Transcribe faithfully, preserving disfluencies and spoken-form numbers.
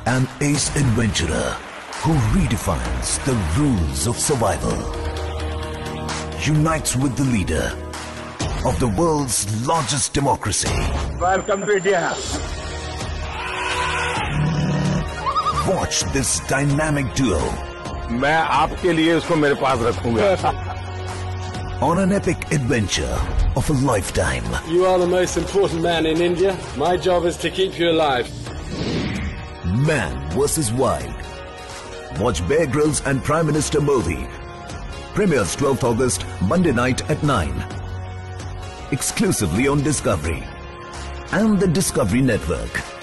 An ace adventurer who redefines the rules of survival. Unites with the leader of the world's largest democracy. Welcome to India. Watch this dynamic duo. मैं आपके लिए उसको मेरे पास रखूंगा. On an epic adventure of a lifetime. You are the most important man in India. My job is to keep you alive. Man versus Wild. Watch Bear Grylls and Prime Minister Modi. Premieres twelfth August, Monday night at nine. Exclusively on Discovery and the Discovery Network.